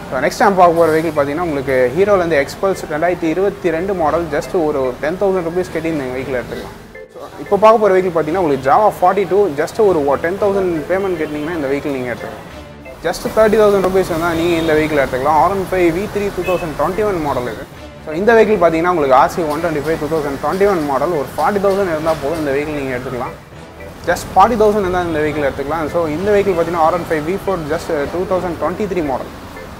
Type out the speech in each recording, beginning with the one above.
So next time பார்க்க போகிற vehicle பார்த்தீங்கன்னா உங்களுக்கு ஹீரோலேருந்து எக்ஸ்பல்ஸ் 2022 மாடல் ஜஸ்ட் ஒரு 10,000 rupees கட்டி இந்த வெஹிக்கிள் எடுத்துக்கலாம். ஸோ இப்போ பார்க்க போகிற வெஹிக்கிள் பார்த்தீங்கன்னா உங்களுக்கு ஜாவா 42 ஜஸ்ட் ஒரு 10,000 பேமெண்ட் கட்டினீங்கன்னா இந்த வெஹிக்கிள் நீங்கள் எடுத்துக்கலாம். ஜஸ்ட் 30,000 rupees தான் நீங்கள் இந்த வெஹிக்கிள் எடுத்துக்கலாம். R15 V3 2021 மாடல் இது. ஸோ இந்த வெஹிக்கிள் பார்த்தீங்கன்னா உங்களுக்கு RC 125 2021 மாடல் ஒரு 40,000 இருந்தால் போதும் இந்த வெஹிக்கிள் நீங்கள் எடுத்துக்கலாம். ஜஸ்ட் 40,000 இருந்தால் இந்த வெஹிக்கிள் எடுத்துக்கலாம். ஸோ இந்த வெஹிக்கிள் பார்த்தீங்கன்னா R15 V4 just 2023 model.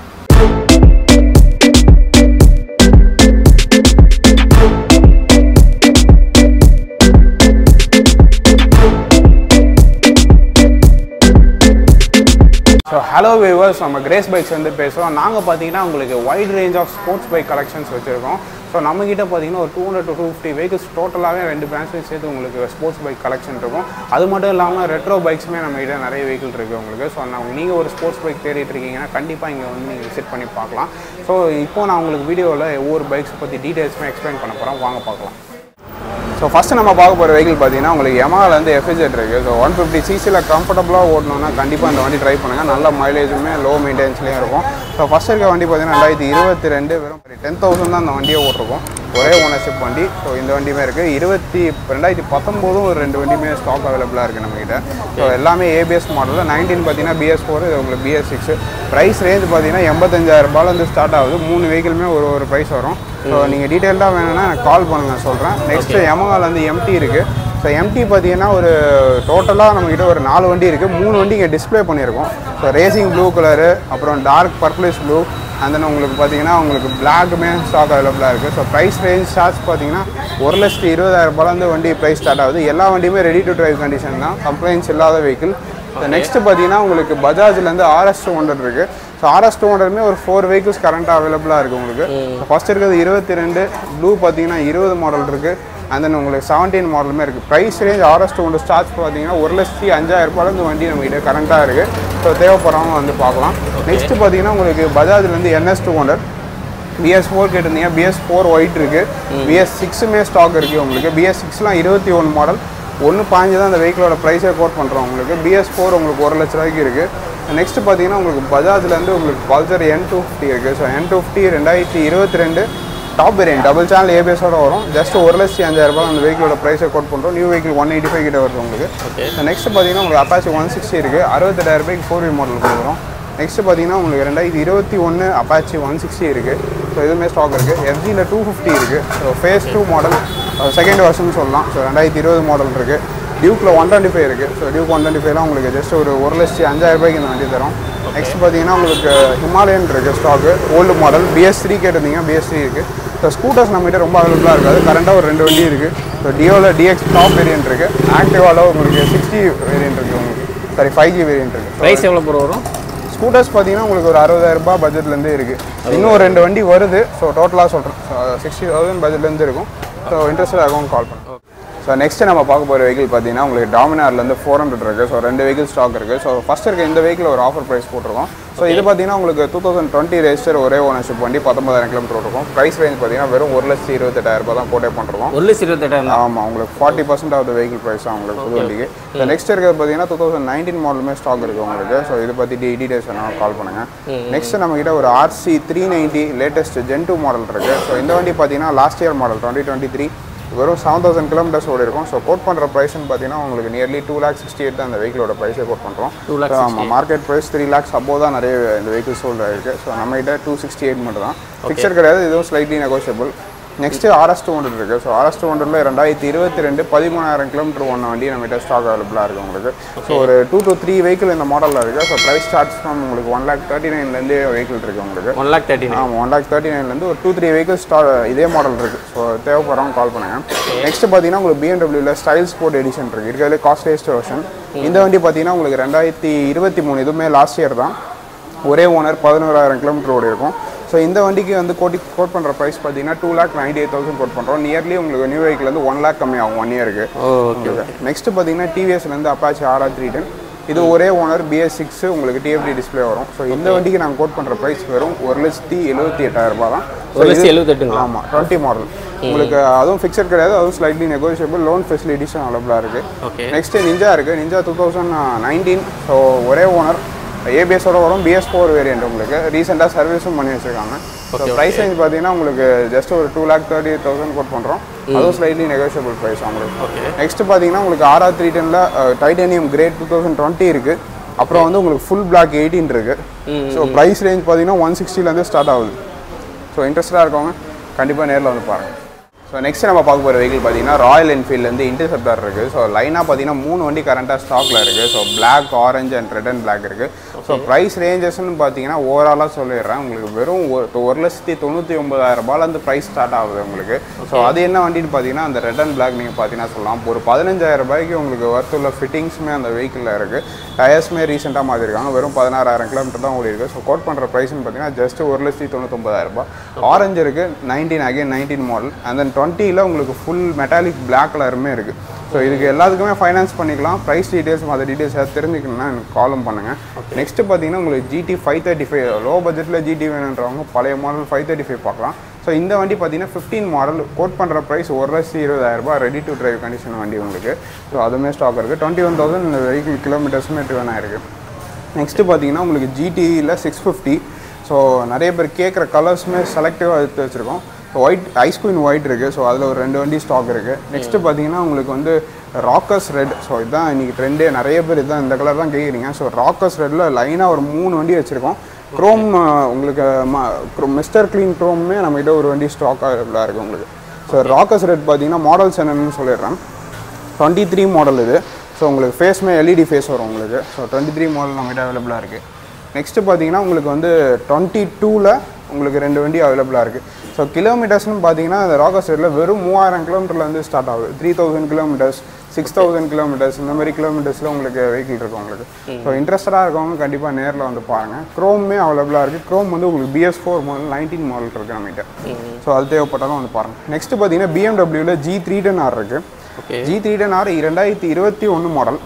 So hello viewers, நம்ம கிரேஸ் பைக்ஸ் வந்து பேசுகிறோம். நாங்கள் பார்த்தீங்கன்னா உங்களுக்கு wide range of sports bike collections வச்சுருக்கோம். ஸோ நம்மக்கிட்ட பார்த்தீங்கன்னா ஒரு 200 to 250 வெஹிக்கிள்ஸ் டோட்டலாகவே 2 பிரான்ச்லையும் சேர்த்து உங்களுக்கு ஸ்போர்ட்ஸ் பைக் கலெக்ஷன் இருக்கும். அது மட்டும் இல்லாமல் ரெட்ரோ பைக்ஸுமே நம்மகிட்ட நிறைய வெஹிக்கிள் இருக்குது உங்களுக்கு. ஸோ நீங்கள் ஒரு ஸ்போர்ட்ஸ் பைக் தேடிட்டு இருக்கீங்கன்னா கண்டிப்பாக இங்கே வந்து நீங்கள் விசிட் பண்ணி பார்க்கலாம். ஸோ இப்போ நான் உங்களுக்கு வீடியோவில் ஒவ்வொரு பைக்ஸ் பற்றி டீட்டெயில்ஸுமே எக்ஸ்பிளைன் பண்ண போகிறோம். வாங்க பார்க்கலாம். ஸோ ஃபஸ்ட்டு நம்ம பார்க்க போகிற வெஹிக்கிள் பார்த்தீங்கன்னா உங்களுக்கு Yamahaலேருந்து FZ இருக்குது. ஸோ 150cc கம்ஃபர்டபுளாக ஓடணுன்னா கண்டிப்பாக இந்த வண்டி ட்ரை பண்ணுங்கள். நல்ல மைலேஜுமே லோ மெயின்டெனன்ஸ்லேயும் இருக்கும். ஸோ ஃபஸ்ட் இருக்க வண்டி பார்த்தீங்கன்னா 2022 வெறும் 10,000 தான் அந்த வண்டியை ஓட்டிருக்கும். ஒரே ஓனர்ஷிப் வண்டி. ஸோ இந்த வண்டியுமே இருக்குது. 2019 ஒரு 2 வண்டியுமே ஸ்டாக் அவைலபிளாக இருக்குது நம்மகிட்ட. ஸோ எல்லாமே ABS மாடலில் 19 பார்த்தீங்கன்னா BS4, இது உங்களுக்கு BS6. ப்ரைஸ் ரேஞ்ச் பார்த்தீங்கன்னா 85,000 ஸ்டார்ட் ஆகுது. 3 வெஹிக்கிளுமே ஒரு ப்ரைஸ் வரும். ஸோ நீங்கள் டீட்டெயில்டாக வேணும்னா எனக்கு கால் பண்ணுங்கள், சொல்கிறேன். நெக்ஸ்ட்டு Yamahaலேருந்து MT இருக்குது. ஸோ MT பார்த்தீங்கன்னா ஒரு டோட்டலாக நம்மக்கிட்ட ஒரு 4 வண்டி இருக்குது. 3 வண்டி இங்கே டிஸ்பிளே பண்ணியிருக்கோம். ஸோ ரேசிங் ப்ளூ கலரு, அப்புறம் dark purplish blue, and then உங்களுக்கு பார்த்தீங்கன்னா உங்களுக்கு பிளாக்குமே ஸ்டாக் அவைலபிளாக இருக்குது. ஸோ ப்ரைஸ் ரேஞ்ச் ஸ்டார்ட்ஸ் பார்த்தீங்கன்னா 1,20,000 வண்டி ப்ரைஸ் ஸ்டார்ட் ஆகுது. எல்லா வண்டியுமே ரெடி டு டிரைவ் கண்டிஷன் தான், கம்ப்ளைண்ட்ஸ் இல்லாத வெஹிக்கிள். நெக்ஸ்ட்டு பார்த்தீங்கன்னா உங்களுக்கு பஜாஜ்லேருந்து RS 200 இருக்குது. ஸோ RS 200மே ஒரு 4 வெஹிக்கிள்ஸ் கரண்ட்டாக அவைலபிளாக இருக்குது உங்களுக்கு. ஃபஸ்ட் இருக்கிறது 22, ப்ளூ பார்த்தீங்கன்னா 20 மாடல் இருக்குது. அண்ட் தென் உங்களுக்கு 17 மாடலுமே இருக்குது. ப்ரைஸ் ரேஞ்ச் RS 200 ஸ்டார்ட்ஸ் பார்த்தீங்கன்னா 1,05,000 வண்டி நம்மகிட்ட கரண்ட்டாக இருக்குது. ஸோ தேவைப்படுறவங்க வந்து பார்க்கலாம். நெக்ஸ்ட்டு பார்த்தீங்கன்னா உங்களுக்கு பஜாஜ்லேருந்து NS 200 BS4 கேட்டிருந்தீங்க. BS4 ஒயிட் இருக்குது. BS6மே ஸ்டாக் இருக்குது உங்களுக்கு. BS6லாம் 21 மாடல் 1.5 தான் அந்த வெஹிக்கிளோட ப்ரைஸே கோட் பண்ணுறோம் உங்களுக்கு. BS4 உங்களுக்கு 1 லட்ச ரூபாய்க்கு இருக்குது. நெக்ஸ்ட்டு பார்த்தீங்கன்னா உங்களுக்கு பஜாஜ்லேருந்து உங்களுக்கு பல்சர் N250 இருக்குது. So N250 2022 top variant double channel ABS-ஓட வரும். ஜஸ்ட் 1,05,000 அந்த வெஹிக்கிளோட ப்ரைஸை கோட் பண்ணுறோம். நியூ வெஹிக்கிள் 185 கிட்ட வருது உங்களுக்கு. நெக்ஸ்ட்டு பார்த்தீங்கன்னா உங்களுக்கு Apache 160 இருக்குது. 68,000 ரூபாய்க்கு 4V மாடல் கொடுக்குறோம். நெக்ஸ்ட்டு பார்த்தீங்கன்னா உங்களுக்கு 2021 Apache 160 இருக்குது. ஸோ இதுவுமே ஸ்டாக் இருக்குது. FGயில் 250 இருக்குது. ஸோ ஃபேஸ் 2 மாடல் செகண்ட் வருஷன் சொல்லலாம். ஸோ 2020 மாடல் இருக்குது. டியூக்கில் 125 இருக்குது. ஸோ டியூக் 125லாம் உங்களுக்கு ஜஸ்ட் ஒரு 1,05,000 ரூபாய்க்கு இந்த வண்டி தரும். நெக்ஸ்ட் பார்த்தீங்கன்னா உங்களுக்கு ஹிமாலயன் இருக்குது ஸ்டாக்கு, ஓல்டு மாடல். BS3 கேட்டிருந்தீங்க, BS3 இருக்குது. ஸோ ஸ்கூட்டர்ஸ் நம்மகிட்ட ரொம்ப அவைலபிளாக இருக்காது. கரண்ட்டாக ஒரு 2 வண்டி இருக்குது. ஸோ டியோவில் DX டாப் வேரியன்ட் இருக்குது. ஆக்டிவாவில் உங்களுக்கு 60 வேரியன்ட் இருக்குது உங்களுக்கு. சாரி 5G வேரியன்ட் இருக்குது. ப்ரைஸ் எவ்வளோ போகிற வரும்? ஸ்கூட்டர்ஸ் பார்த்தீங்கன்னா உங்களுக்கு ஒரு 60,000 பட்ஜெட்லேருந்து இருக்குது. இன்னும் ஒரு 2 வண்டி வருது. ஸோ டோட்டலாக சொல்கிறேன் 60,000 பட்ஜெட்லேருந்து இருக்கும். ஸோ இன்ட்ரெஸ்டாக இருக்கும் கால் பண்ணுறேன். ஸோ நெக்ஸ்ட்டு நம்ம பார்க்க போகிற வெஹிக்கிள் பார்த்தீங்கன்னா உங்களுக்கு டாமினார்லேருந்து 400 இருக்குது. ஸோ 2 வெஹிக்கிள் ஸ்டாக் இருக்குது. ஸோ ஃபஸ்ட் இருக்க இந்த வெஹிக்கிள் ஒரு ஆஃபர் ப்ரைஸ் போட்டிருக்கோம். ஸோ இது பார்த்தீங்கன்னா உங்களுக்கு 2020 ரெஜிஸ்டர் ஒரே ஓனர்ஷிப் வண்டி 19,000 கிலோமீட்டர் இருக்கும். ப்ரைஸ் ரேஞ்ச் பார்த்தீங்கன்னா வெறும் 1,28,000 தான் கோட்டே பண்ணுறோம். 1,28,000? ஆமாம், உங்களுக்கு 40% ஆஃப் த வெஹிக்கிள் ப்ரைஸ் தான் உங்களுக்கு புது வண்டிக்கு. ஸோ நெக்ஸ்ட் இருக்கிறது பார்த்தீங்கன்னா 2019 மாடலுமே ஸ்டாக் இருக்குது உங்களுக்கு. ஸோ இதை பற்றி டீடைல்ஸ் வேணாலும் கால் பண்ணுங்கள். நெக்ஸ்ட் நம்மகிட்ட ஒரு RC 390 லேட்டஸ்ட் Gen 2 மாடல் இருக்குது. ஸோ இந்த வண்டி பார்த்தீங்கன்னா லாஸ்ட் இயர் மாடல் 2023 வெறும் 7,000 கிலோமீட்டர்ஸ் ஓடி இருக்கும். ஸோ கோட் பண்ணுற ப்ரைஸ்ன்னு பார்த்தீங்கன்னா உங்களுக்கு நியர்லி 2,68,000 தான் அந்த வெஹிக்கிளோட ப்ரைஸை கோட் பண்ணுறோம். ஆமாம், மார்க்கெட் ப்ரைஸ் 3 lakhs அபோவ் தான் நிறைய இந்த வெஹிக்கிள் சோல்ட் ஆகிருக்கு. ஸோ நம்மகிட்ட 268 மட்டும் தான், ஃபிக்சர் கிடையாது. இதுவும் ஸ்லைட்லி நெகோஷியபிள். நெக்ஸ்ட்டு RS 200 இருக்குது. ஸோ RS 200ல 2022 13,000 கிலோமீட்டர் ஓடின வண்டி நம்மகிட்ட ஸ்டாக் அவைலபிளாக இருக்குது உங்களுக்கு. ஸோ ஒரு 2 to 3 வெஹிக்கிள் இந்த மாடலில் இருக்குது. ஸோ ப்ரைஸ் ஸ்டார்ட்ஸ் ஃப்ரம் உங்களுக்கு 1,39,000 வெஹிக்கிள் இருக்குது உங்களுக்கு. 1,39,000? ஆமாம், 1,39,000 ஒரு 2-3 வெஹிக்கிள் இதே மாடல் இருக்குது. ஸோ தேவைப்படுறவங்க கால் பண்ணுங்கள். நெக்ஸ்ட் பார்த்தீங்கன்னா உங்களுக்கு BMWவில் ஸ்டைல் ஸ்போர்ட் எடிஷன் இருக்குது. இருக்கிறதுலே காஸ்ட்லியஸ்ட் வெர்ஷன். இந்த வண்டி பார்த்தீங்கன்னா உங்களுக்கு 2023 இதுவுமே லாஸ்ட் இயர் தான். ஒரே ஓனர் 11,000 கிலோமீட்டர் ஓடி இருக்கும். ஸோ இந்த வண்டிக்கு வந்து கோட் பண்ணுற ப்ரைஸ் பார்த்தீங்கன்னா 2,98,000 கோட் பண்ணுறோம். நியர்லி உங்களுக்கு நியூ வெஹிக்கிள் 1 lakh கம்மி ஆகும் 1 இயருக்கு. ஓகே. நெக்ஸ்ட்டு பார்த்தீங்கன்னா TVSலேருந்து Apache RR 310 இது ஒரே ஓனர் BS6 உங்களுக்கு TFT டிஸ்பிளே வரும். ஸோ இந்த வண்டிக்கு நாங்கள் கோட் பண்ணுற ப்ரைஸ் வெறும் 1,78,000 தான். 1,78,000? ஆமாம், 20 மாடல் உங்களுக்கு. அதுவும் ஃபிக்ஸட் கிடையாது, அதுவும் ஸ்லைட்லி நெகோஷியபிள். லோன் ஃபெசிலிட்டிஸும் அவைலபிளாக இருக்குது. நெக்ஸ்ட்டு நிஞ்சா இருக்குது. நிஞ்சா 2019. ஸோ ஒரே ஓனர் ஏபிஎஸோட வரும் BS4 வேரியண்ட் உங்களுக்கு ரீசெண்டாக சர்வீஸும் பண்ணி வச்சுருக்காங்க. ஸோ ப்ரைஸ் ரேஞ்ச் பார்த்தீங்கன்னா உங்களுக்கு ஜஸ்ட் ஒரு 2,30,000 கோட் பண்ணுறோம். அதுவும் ஸ்லைட்லி நெகோஷியபிள் ப்ரைஸ் உங்களுக்கு. நெக்ஸ்ட் பார்த்தீங்கன்னா உங்களுக்கு RR 310 டைட்டானியம் கிரேட் 2020 இருக்குது. அப்புறம் வந்து உங்களுக்கு ஃபுல் பிளாக் 18 இருக்குது. ஸோ ப்ரைஸ் ரேஞ்ச் பார்த்தீங்கன்னா 160 ஸ்டார்ட் ஆகுது. ஸோ இன்ட்ரெஸ்டாக இருக்கவங்க கண்டிப்பாக நேரில் வந்து பாருங்கள். ஸோ நெக்ஸ்ட் நம்ம பார்க்க போகிற வெஹிக்கிள் பார்த்தீங்கன்னா ராயல் என்ஃபீல்ட்லேருந்து இன்டர்செப்டார் இருக்குது. ஸோ லைனாக பார்த்தீங்கன்னா 3 வண்டி கரண்ட்டாக ஸ்டாக்கில் இருக்குது. So black, orange and red and black இருக்குது. ஸோ ப்ரைஸ் ரேஞ்சஸ்ன்னு பார்த்தீங்கன்னா ஓவராலாக சொல்லிடுறேன் உங்களுக்கு வெறும் 1,99,000 ப்ரைஸ் ஸ்டார்ட் ஆகுது உங்களுக்கு. ஸோ அது என்ன வண்டின்னு பார்த்தீங்கன்னா அந்த ரெட் அண்ட் பிளாக் நீங்கள் பார்த்தீங்கன்னா சொல்லலாம் ஒரு 15,000 உங்களுக்கு ஒர்த்துள்ள ஃபிட்டிங்ஸுமே அந்த வெஹிக்கிளில் இருக்குது. டயர்ஸுமே ரீசெண்டாக மாற்றிருக்காங்க. வெறும் 16,000 கிலோமீட்டர் தான் ஓடி இருக்குது. ஸோ கோட் பண்ணுற ப்ரைஸ்ன்னு பார்த்தீங்கன்னா ஜஸ்ட் 1,99,000. ஆரஞ்சு இருக்குது 19 மாடல் அண்ட் தென் 20ல் உங்களுக்கு ஃபுல் மெட்டாலிக் பிளாக் கலருமே இருக்குது. ஸோ இதுக்கு எல்லாத்துக்குமே ஃபைனான்ஸ் பண்ணிக்கலாம். ப்ரைஸ் டீட்டெயில்ஸ் மற்ற டீட்டெயில்ஸ் ஏதாவது தெரிஞ்சுக்கணும்னா எனக்கு காலும் பண்ணுங்கள். நெக்ஸ்ட்டு பார்த்தீங்கன்னா உங்களுக்கு GT 535 லோ பட்ஜெட்டில் GT வேணுன்றவங்க பழைய மாடல் 535 பார்க்கலாம். ஸோ இந்த வண்டி பார்த்தீங்கன்னா 15 மாடல் கோட் பண்ணுற price 1,20,000 ready to drive condition வண்டி உங்களுக்கு. ஸோ அதுவுமே ஸ்டாக் இருக்குது. 21,000 இந்த வெஹிக்கிள் கிலோமீட்டர்ஸுமே ட்ரிவன் ஆயிருக்கு. நெக்ஸ்ட்டு பார்த்தீங்கன்னா உங்களுக்கு GTயில் 650. ஸோ நிறைய பேர் கேட்குற கலர்ஸுமே செலக்டிவாக எடுத்து வச்சுருக்கோம். So white ice queen white இருக்குது. ஸோ அதில் ஒரு 2 வண்டி ஸ்டாக் இருக்குது. நெக்ஸ்ட்டு பார்த்தீங்கன்னா உங்களுக்கு வந்து ராக்கர்ஸ் ரெட். ஸோ இதுதான் இன்றைக்கி ட்ரெண்டே. நிறைய பேர் இதுதான் இந்த கலர் தான் கேட்குறீங்க. ஸோ ராக்கர்ஸ் ரெட்டில் லைனாக ஒரு 3 வண்டி வச்சுருக்கோம். க்ரோம் உங்களுக்கு மிஸ்டர் க்ளீன் க்ரோம்மே நம்மகிட்ட ஒரு வண்டி ஸ்டாக் அவைலபிளாக இருக்குது உங்களுக்கு. ஸோ ராக்கர்ஸ் ரெட் பார்த்தீங்கன்னா மாடல்ஸ் என்னென்னு சொல்லிடுறேன். 23 மாடல் இது. ஸோ உங்களுக்கு ஃபேஸ்மே LED ஃபேஸ் வரும் உங்களுக்கு. ஸோ 23 மாடல் நம்மகிட்ட அவைலபிளாக இருக்குது. நெக்ஸ்ட்டு பார்த்தீங்கன்னா உங்களுக்கு வந்து 22ல் உங்களுக்கு 2 வண்டி அவைலபிளாக இருக்குது. ஸோ கிலோமீட்டர்ஸ்னு பார்த்தீங்கன்னா அந்த ராக்கர்ஸ் ரேட்டில் வெறும் 3,000 கிலோமீட்டர்லேருந்து ஸ்டார்ட் ஆகுது. 3,000 கிலோமீட்டர்ஸ் 6,000 கிலோமீட்டர்ஸ் இந்த மாதிரி கிலோமீட்டர்ஸில் உங்களுக்கு வெஹிக்கிள் இருக்கும் உங்களுக்கு. ஸோ இன்ட்ரெஸ்டடாக இருக்கவங்க கண்டிப்பாக நேரில் வந்து பாருங்கள். க்ரோமே அவைலபிளாக இருக்குது. க்ரோம் வந்து உங்களுக்கு BS4 மாடல் 19 மாடல் இருக்குது நம்மகிட்ட. ஸோ அது தேவைப்பட்டாலும் வந்து பாருங்கள். நெக்ஸ்ட்டு பார்த்தீங்கன்னா BMWவில் G310R இருக்குது. G310R 2021 model.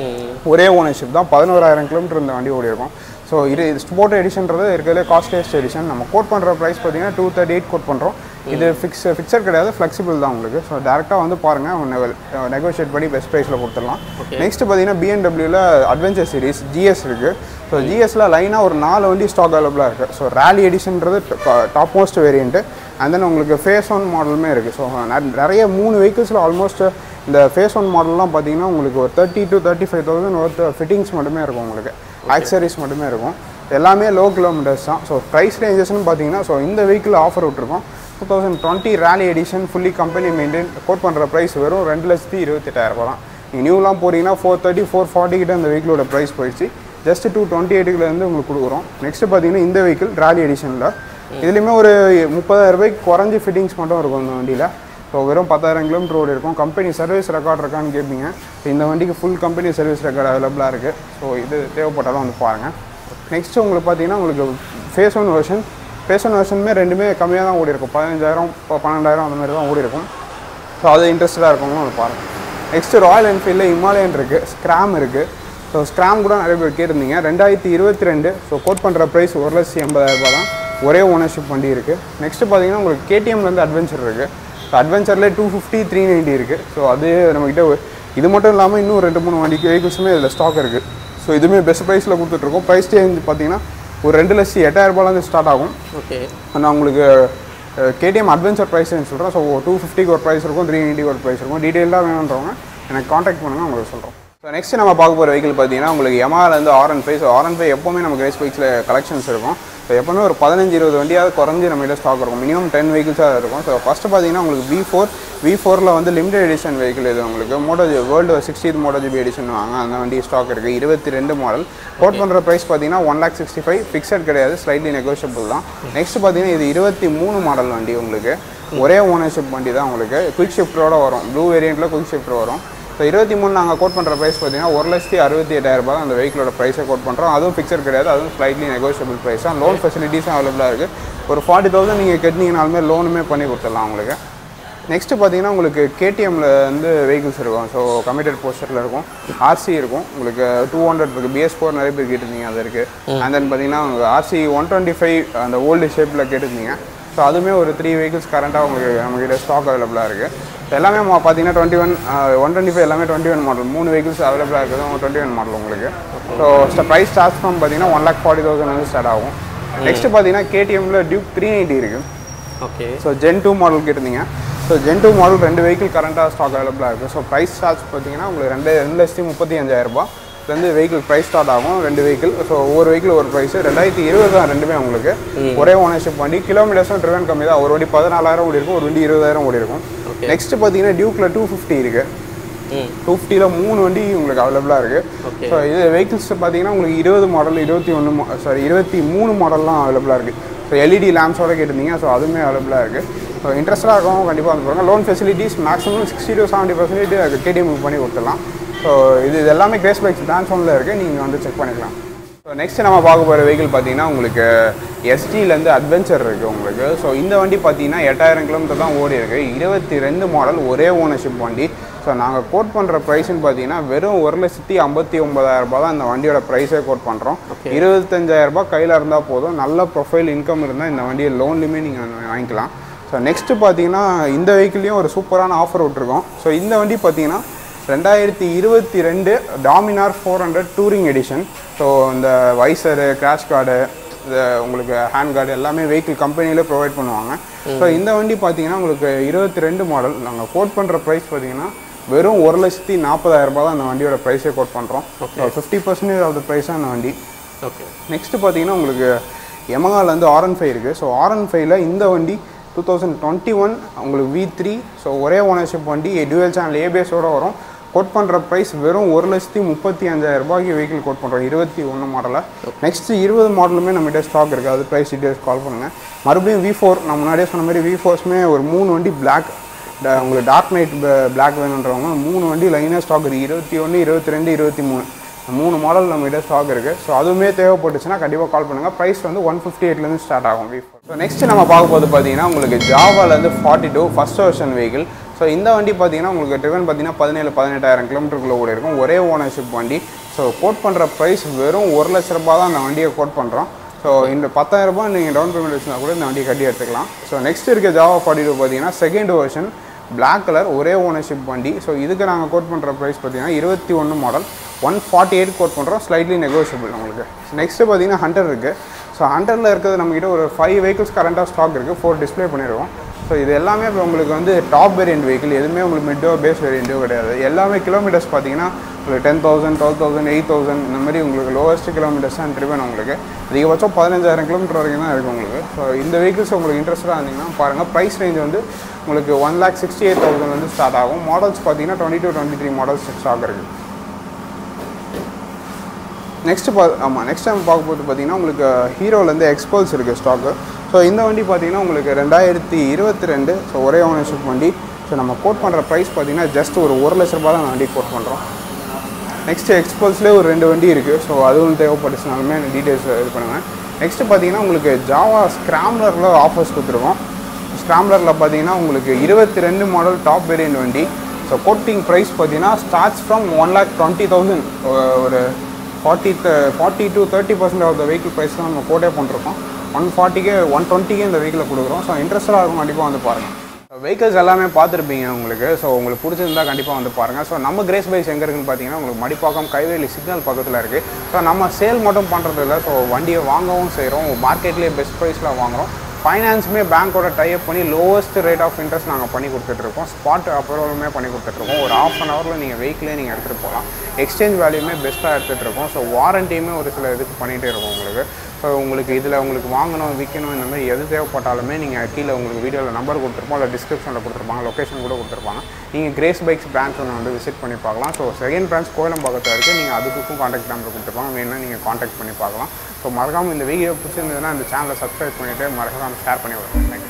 ஒரே ஓனர்ஷிப் தான். 11,000 கிலோமீட்டர் இந்த வண்டி ஓடி இருக்கும். ஸோ இது ஸ்போர்ட் எடிஷன்றது இருக்கிறதுலே காஸ்ட்லியஸ்ட் எடிஷன். நம்ம கோட் பண்ணுற ப்ரைஸ் பார்த்தீங்கன்னா 238 கோட் பண்ணுறோம். இது ஃபிக்ஸட் கிடையாது, ஃப்ளெக்சிபிள் தான் உங்களுக்கு. ஸோ டேரெக்டாக வந்து பாருங்கள், நெகோஷியேட் பண்ணி பெஸ்ட் ப்ரைஸில் கொடுத்துடலாம். நெக்ஸ்ட் பார்த்தீங்கன்னா BMW அட்வென்ச்சர் சீரிஸ் GS இருக்குது. ஸோ GSல லைனாக ஒரு 4 வண்டி ஸ்டாக் அவைலபிளாக இருக்குது. ஸோ ரேலி எடிஷன்றது top most variant. And then உங்களுக்கு ஃபேஸ் 1 மாடலுமே இருக்குது. ஸோ நிறைய 3 வெஹிக்கிள்ஸில் ஆல்மோஸ்ட் இந்த ஃபேஸ் 1 மாடல்லாம் பார்த்தீங்கன்னா உங்களுக்கு ஒரு 30,000 to 35,000 ஒர்த் ஃபிட்டிங்ஸ் மட்டுமே இருக்கும் உங்களுக்கு. ஆக்சரிஸ் மட்டுமே இருக்கும். எல்லாமே லோ கிலோமீட்டர்ஸ் தான். ஸோ ப்ரைஸ் ரேஞ்சஸ்ன்னு பார்த்தீங்கன்னா ஸோ இந்த வெஹிக்கிள் ஆஃபர் விட்டுருக்கோம். 2020 rally edition fully company maintain. Quote பண்ணுற ப்ரைஸ் வெறும் 2,28,000 தான். நீங்கள் நியூலாம் போகிறீங்கன்னா 430 440 கிட்ட இந்த வெஹிக்கிளோட ப்ரைஸ் போயிடுச்சு. ஜஸ்ட் 228லேருந்து உங்களுக்கு கொடுக்குறோம். நெக்ஸ்ட்டு பார்த்தீங்கன்னா இந்த வெஹிக்கிள் ரேலி எடிஷனில் இதுலேயுமே ஒரு 30,000 குறைஞ்சி ஃபிட்டிங்ஸ் மட்டும் இருக்கும் இந்த வண்டியில். ஸோ வெறும் 10,000 கிலோமீட்டர் ஓடி இருக்கும். கம்பெனி சர்வீஸ் ரெக்கார்ட் இருக்கான்னு கேட்பீங்க. இந்த வண்டிக்கு ஃபுல் கம்பெனி சர்வீஸ் ரெக்கார்டு அவைலபிளாக இருக்குது. ஸோ இது தேவைப்பட்டாலும் வந்து பாருங்கள். நெக்ஸ்ட்டு உங்களுக்கு பார்த்தீங்கன்னா உங்களுக்கு ஃபேஸ் 1 வெர்ஷனுமே ரெண்டுமே கம்மியாக தான் ஓடி இருக்கும். 15,000 12,000 அந்த மாதிரி தான் ஓடி இருக்கும். ஸோ அது இன்ட்ரெஸ்டடாக இருக்கவங்களும் வந்து பாருங்கள். நெக்ஸ்ட்டு ராயல் என்ஃபீல்டில் ஹிமாலயன் இருக்குது, ஸ்க்ராம் இருக்குது. ஸோ ஸ்க்ராம் கூட நிறைய பேர் கேட்டிருந்தீங்க. 2022. ஸோ கோட் பண்ணுற ப்ரைஸ் 1,80,000 தான். ஒரே ஓனர்ஷிப் வண்டி இருக்குது. நெக்ஸ்ட்டு பார்த்தீங்கன்னா உங்களுக்கு KTMலேருந்து அட்வென்ச்சர் இருக்குது. ஸோ அட்வென்ச்சரில் 250 390 இருக்குது. ஸோ அது நம்மக்கிட்ட இது மட்டும் இல்லாமல் இன்னும் 2-3 வண்டி வெஹிக்கிள்ஸுமே இதில் ஸ்டாக் இருக்குது. ஸோ இதுவுமே பெஸ்ட் ப்ரைஸில் கொடுத்துட்ருக்கோம். ப்ரைஸ் ரேஞ்ச் பார்த்தீங்கன்னா ஒரு 2,08,000 ஸ்டார்ட் ஆகும். ஓகே, நான் உங்களுக்கு KTM அட்வென்ச்சர் ப்ரைஸ் சொல்கிறேன். ஸோ 250 ஒரு ப்ரைஸ் இருக்கும், 390 ஒரு ப்ரைஸ் இருக்கும். டீட்டெயிலாக வேணுன்றவங்க எனக்கு காண்டாக்ட் பண்ணுங்கள், உங்களுக்கு சொல்கிறோம். ஸோ நெக்ஸ்ட் நம்ம பார்க்க போகிற வெஹிக்கிள் பார்த்தீங்கன்னா உங்களுக்கு Yamahaலேருந்து R15. ஸோ R15 எப்போவுமே நம்ம கிரேஸ் பைக்ஸில் கலெக்ஷன்ஸ் இருக்கும். ஸோ எப்போவுமே ஒரு 15-20 வண்டியாவது குறைஞ்சி நம்மகிட்ட ஸ்டாக் இருக்கும். மினிமம் 10 வெஹிக்கிள்ஸாக இருக்கும். ஸோ ஃபஸ்ட்டு பார்த்தீங்கன்னா உங்களுக்கு V4ல் வந்து லிமிடெட் எடிஷன் வெஹிக்கிள் இது உங்களுக்கு வேர்ல்டு 60th MotoGP எடிஷன் வாங்க அந்த வண்டி ஸ்டாக் இருக்குது. 22 மாடல். கோட் பண்ணுற ப்ரைஸ் பார்த்தீங்கன்னா 1,65,000 ஃபிக்ஸட் கிடையாது, ஸ்லைட்லி நெகோஷியபிள் தான். நெக்ஸ்ட் பார்த்தீங்கன்னா இது 23 மாடல் வண்டி உங்களுக்கு. ஒரே ஓனர்ஷிப் வண்டி தான் உங்களுக்கு. குயிக் ஷிஃப்டரோட வரும். ப்ளூ வேரியண்ட்டில் குயிக் ஷிஃப்டர் வரும். ஸோ 23 நாங்கள் கோட் பண்ணுற ப்ரைஸ் பார்த்தீங்கன்னா 1,68,000 அந்த வெஹிக்கிளோட ப்ரைஸை கோட் பண்ணுறோம். அதுவும் ஃபிக்ஸட் கிடையாது, அதுவும் ஸ்லைட்லி நெகோஷியபிள் ப்ரைஸ் தான். லோன் ஃபெசிலிட்டிஸும் அவைலபிளாக இருக்குது. ஒரு 40,000 நீங்கள் கட்டினீங்கனாலுமே லோனுமே பண்ணி கொடுத்துடலாம் உங்களுக்கு. நெக்ஸ்ட்டு பார்த்தீங்கன்னா உங்களுக்கு KTMல வந்து வெஹிக்கிள்ஸ் இருக்கும். ஸோ கமிட்டட் போஸ்டரில் இருக்கும், RC இருக்கும், உங்களுக்கு 200 இருக்குது, BS4 நிறைய பேர் கேட்டிருந்தீங்க அது இருக்குது. அண்ட் தென் பார்த்தீங்கன்னா உங்களுக்கு RC 125 அந்த ஓல்டு ஷேப்பில் கேட்டிருந்தீங்க. ஸோ அதுவுமே ஒரு 3 வெஹிக்கிள்ஸ் கரண்ட்டாக உங்களுக்கு நம்மகிட்ட ஸ்டாக் அவைலபிளாக இருக்குது. எல்லாமே பார்த்தீங்கன்னா 125 எல்லாமே 21 மாடல். 3 வெஹிக்கிள்ஸ் அவைலபிளாக இருக்குது, 21 மாடல் உங்களுக்கு. ஸோ ப்ரைஸ் ஸ்டார்ட் ஃப்ரம் பார்த்தீங்கன்னா 1,40,000 வந்து ஸ்டார்ட் ஆகும். நெக்ஸ்ட்டு பார்த்தீங்கன்னா கேடிஎம்மில் டியூக் 390 இருக்குது. ஓகே. ஸோ Gen 2 மாடல் கேட்டிருந்தீங்க. ஸோ Gen 2 மாடல் 2 வெஹிக்கிள் கரண்ட்டாக ஸ்டாக் அவைலபிளாக இருக்குது. ஸோ ப்ரைஸ் ஸ்டார்ட்ஸ் பார்த்தீங்கன்னா உங்களுக்கு 2,35,000 வந்து வெஹிக்கிள் ப்ரைஸ் ஸ்டார்ட் ஆகும் 2 வெஹிக்கிள். ஸோ ஒவ்வொரு வெஹிக்கிள் ஒரு ப்ரைஸ் 2020 தான் ரெண்டுமே உங்களுக்கு ஒரே ஓனர்ஷிப் வண்டி. கிலோமீட்டர்ஸும் ட்ரிவன் கம்மி தான். ஒரு வண்டி 14,000 ஓடி இருக்கும், ஒரு வண்டி 20,000 ஓடி இருக்கும். நெக்ஸ்ட்டு பார்த்தீங்கன்னா டியூக்கில் 250 இருக்குது. 250ல் 3 வண்டி உங்களுக்கு அவைலபிளாக இருக்குது. ஸோ இது வெஹிக்கிள்ஸ் பார்த்தீங்கன்னா உங்களுக்கு 20 மாடல் 23 மாடல்லாம் அவைலபிளாக இருக்குது. ஸோ எல்இடி லேம்ப்ஸோட கேட்டிருந்தீங்க. ஸோ அதுவுமே அவைலபிளாக இருக்குது. ஸோ இன்ட்ரெஸ்டாக இருக்கும் கண்டிப்பாக வந்து பாருங்கள். லோன் ஃபெசிலிட்டிஸ் மேக்ஸிமம் 60 to 70% கேடிஎம்க்கு பண்ணி கொடுத்துடலாம். ஸோ இது எல்லாமே கிரேஸ் பைக்ஸ் பிரான்ச் ஒன்றில் இருக்குது, நீங்கள் வந்து செக் பண்ணிக்கலாம். ஸோ நெக்ஸ்ட் நம்ம பார்க்க போகிற வெஹிக்கிள் பார்த்தீங்கன்னா உங்களுக்கு எஸ்டிலேருந்து அட்வென்ச்சர் இருக்குது உங்களுக்கு. ஸோ இந்த வண்டி பார்த்தீங்கன்னா 8,000 கிலோமீட்டர் தான் ஓடி இருக்குது. 22 மாடல் ஒரே ஓனர்ஷிப் வண்டி. ஸோ நாங்கள் கோட் பண்ணுற ப்ரைஸ்ன்னு பார்த்தீங்கன்னா வெறும் 1,59,000 தான் இந்த வண்டியோட ப்ரைஸே கோட் பண்ணுறோம். 25,000 கையில் இருந்தால் போதும். நல்ல ப்ரொஃபைல் இன்கம் இருந்தால் இந்த வண்டியை லோன்லையுமே நீங்கள் வாங்கிக்கலாம். ஸோ நெக்ஸ்ட்டு பார்த்தீங்கன்னா இந்த வெஹிக்கிள்லேயும் ஒரு சூப்பரான ஆஃபர் விட்ருக்கோம். ஸோ இந்த வண்டி பார்த்தீங்கன்னா 2022 டாமினார் 400 டூரிங் எடிஷன். ஸோ இந்த வைசரு, கிராஷ் கார்டு, இந்த உங்களுக்கு ஹேண்ட் கார்டு எல்லாமே வெஹிக்கிள் கம்பெனியில் ப்ரொவைட் பண்ணுவாங்க. ஸோ இந்த வண்டி பார்த்தீங்கன்னா உங்களுக்கு 22 மாடல். நாங்கள் கோட் பண்ணுற ப்ரைஸ் பார்த்தீங்கன்னா வெறும் 1,40,000 தான் அந்த வண்டியோட ப்ரைஸே கோட் பண்ணுறோம். ஸோ 50% ஆஃப் த ப்ரைஸ் தான் அந்த வண்டி. ஓகே. நெக்ஸ்ட்டு பார்த்தீங்கன்னா உங்களுக்கு யமஹாலேருந்து R15 இருக்குது. ஸோ R15ல் இந்த வண்டி 2021 உங்களுக்கு V3. ஸோ ஒரே ஓனர்ஷிப் வண்டி, டுவல் சேனல் ஏபிஎஸோட வரும். கோட் பண்ணுற ப்ரைஸ் வெறும் 1,35,000 வெஹிக்கிள் கோட் பண்ணுறோம் 21 மாடலில். நெக்ஸ்ட்டு 20 மாடலுமே நம்மகிட்ட ஸ்டாக் இருக்குது. அது ப்ரைஸ் டீட்டெயில்ஸ் கால் பண்ணுங்கள். மறுபடியும் V4 நான் முன்னாடியே சொன்ன மாதிரி V4ஸ்மே ஒரு 3 வண்டி பிளாக் உங்களுக்கு டார்க் நைட் பிளாக் வேணுன்றவங்க 3 வண்டி லைனாக ஸ்டாக் இருக்குது. 21, 22, 23 3 மாடல் நம்மகிட்ட ஸ்டாக் இருக்குது. ஸோ அதுவுமே தேவைப்பட்டுச்சுன்னா கண்டிப்பாக கால் பண்ணுங்கள். ப்ரைஸ் வந்து 158லேருந்து ஸ்டார்ட் ஆகும் V4. ஸோ நெக்ஸ்ட்டு நம்ம பார்க்க போது பார்த்தீங்கன்னா உங்களுக்கு ஜாவாலேருந்து 42 ஃபஸ்ட் வெர்ஷன் வெஹிக்கிள். ஸோ இந்த வண்டி பார்த்தீங்கன்னா உங்களுக்கு ட்ரிவன் பார்த்தீங்கன்னா 18,000 கிலோமீட்டருக்குள்ளே கூட இருக்கும். ஒரே ஓனர்ஷிப் வண்டி. ஸோ கோட் பண்ணுற ப்ரைஸ் வெறும் 1,00,000 தான் அந்த வண்டியை கோட் பண்ணுறோம். ஸோ இந்த 10,000 நீங்கள் டவுன் பேமெண்ட் வச்சுனா கூட இந்த வண்டியை கட்டி எடுத்துக்கலாம். ஸோ நெக்ஸ்ட் இருக்க ஜாவா 42 பார்த்தீங்கன்னா செகண்ட் வெர்ஷன் பிளாக் கலர் ஒரே ஓனர்ஷிப் வண்டி. ஸோ இதுக்கு நாங்கள் கோட் பண்ணுற ப்ரைஸ் பார்த்தீங்கன்னா 21 மாடல் 148 கோட் பண்ணுறோம். ஸ்லைட்லி நெகோஷியபிள் உங்களுக்கு. நெக்ஸ்ட்டு பார்த்தீங்கன்னா ஹண்டர் இருக்குது. ஸோ ஹண்டரில் இருக்கிறது நம்மகிட்ட ஒரு 5 வெஹிக்கிள்ஸ் கரண்ட்டாக ஸ்டாக் இருக்குது. 4 டிஸ்பிளே பண்ணிடுவோம். ஸோ இது எல்லாமே இப்போ உங்களுக்கு வந்து டாப் வேரியன்ட் வெஹிக்கிள். எதுவுமே உங்களுக்கு மிட்டோ பேஸ் வேரியண்ட்டோ கிடையாது. எல்லாமே கிலோமீட்டர்ஸ் பார்த்தீங்கன்னா உங்களுக்கு 10,000, 12,000, 8,000 இந்த மாதிரி உங்களுக்கு லோவஸ்ட் கிலோமீட்டர்ஸ் தான் ட்ரிவன் உங்களுக்கு. அதிகபட்சம் 15,000 கிலோமீட்டர் வரைக்கும் தான் இருக்குது உங்களுக்கு. ஸோ இந்த வெஹிக்கிள்ஸ் உங்களுக்கு இன்ட்ரெஸ்ட்டாக இருந்தீங்கன்னா பாருங்கள். ப்ரைஸ் ரேஞ்ச் வந்து உங்களுக்கு 1,68,000 வந்து ஸ்டார்ட் ஆகும். மாடல்ஸ் பார்த்தீங்கன்னா 22, 23 மாடல்ஸ் ஸ்டாக் இருக்குது. நெக்ஸ்ட் நம்ம பார்க்கும்போது பார்த்தீங்கன்னா உங்களுக்கு ஹீரோலேருந்து எக்ஸ்பல்ஸ் இருக்குது ஸ்டாக்கு. ஸோ இந்த வண்டி பார்த்தீங்கன்னா உங்களுக்கு 2022 ஸோ ஒரே ஓனர்ஷிப் வண்டி. ஸோ நம்ம கோட் பண்ணுற ப்ரைஸ் பார்த்தீங்கன்னா ஜஸ்ட் ஒரு 1,00,000 தான் அந்த வண்டி கோட் பண்ணுறோம். நெக்ஸ்ட்டு எக்ஸ்பல்ஸ்லேயே ஒரு 2 வண்டி இருக்குது. ஸோ அதுவும் தேவைப்பட்டுச்சுனாலுமே டீட்டெயில்ஸ் இது பண்ணுவேன். நெக்ஸ்ட்டு பார்த்தீங்கன்னா உங்களுக்கு ஜாவா ஸ்க்ராம்லரில் ஆஃபர்ஸ் கொடுத்துருக்கோம். ஸ்க்ராம்லரில் பார்த்தீங்கன்னா உங்களுக்கு 22 மாடல் டாப் வேரியன்ட் வண்டி. ஸோ கோட்டிங் ப்ரைஸ் பார்த்தீங்கன்னா ஸ்டார்ட்ஸ் ஃப்ரம் 1,20,000 ஒரு 40 to 30% off the vehicle price தான் நம்ம கோட்டே பண்ணிருக்கோம். 140K 120K இந்த வெஹிக்கிளை கொடுக்குறோம். ஸோ இன்ட்ரெஸ்டாக இருக்கும் கண்டிப்பாக வந்து பாருங்கள். வெஹிக்கிள்ஸ் எல்லாமே பார்த்துருப்பீங்க உங்களுக்கு. ஸோ உங்களுக்கு பிடிச்சிருந்தா கண்டிப்பாக வந்து பாருங்கள். ஸோ நம்ம கிரேஸ் பைக்ஸ் எங்கே இருக்குன்னு பார்த்தீங்கன்னா உங்களுக்கு மடிப்பாக்கம் கைவேலி சிக்னல் பக்கத்தில் இருக்குது. ஸோ நம்ம சேல் மட்டும் பண்ணுறது இல்லை. ஸோ வண்டியை வாங்கவும் செய்கிறோம். மார்க்கெட்லேயே பெஸ்ட் ப்ரைஸில் வாங்குகிறோம். ஃபைனான்ஸுமே பேங்க்கோட டைப் பண்ணி லோவஸ்ட் ரேட் ஆஃப் இன்ட்ரெஸ்ட் நாங்கள் பண்ணி கொடுத்துட்ருக்கோம். ஸ்பாட் அப்ரூவலுமே பண்ணி கொடுத்துட்ருக்கோம். ஒரு ½ அன் ஹவரில் நீங்கள் வெஹிக்கிளே நீங்கள் எடுத்துகிட்டு போகலாம். எக்ஸ்சேஞ்ச் வேல்யூமே பெஸ்ட்டாக எடுத்துகிட்ருக்கோம். ஸோ வாரண்டியுமே ஒரு சில இதுக்கு பண்ணிகிட்டே இருக்கும் உங்களுக்கு. ஸோ உங்களுக்கு இதில் உங்களுக்கு வாங்கணும் விற்கணும் இந்த மாதிரி எது தேவைப்பட்டாலுமே நீங்கள் கீழே உங்களுக்கு வீடியோவில் நம்பர் கொடுத்துருப்போம், இல்லை டிஸ்கிரிப்ஷனில் கொடுத்துருப்பாங்க, லொக்கேஷன் கூட கொடுத்துருப்பாங்க. நீங்கள் கிரேஸ் பைக்ஸ் பிரான்ச் ஒன்று வந்து விசிட் பண்ணி பார்க்கலாம். ஸோ செகண்ட் பிரான்ச் கோயம்புத்தூர் இருக்குது. நீங்கள் அதுக்கும் காண்டாக்ட் நம்பர் கொடுத்துருப்பாங்க. வேணும்னா நீங்கள் காண்டாக்ட் பண்ணி பார்க்கலாம். ஸோ மறக்காமல் இந்த வீடியோ பிடிச்சிருந்ததுன்னா இந்த சேனலை சப்ஸ்கிரைப் பண்ணிவிட்டு மறக்காமல் ஷேர் பண்ணி விடுங்க.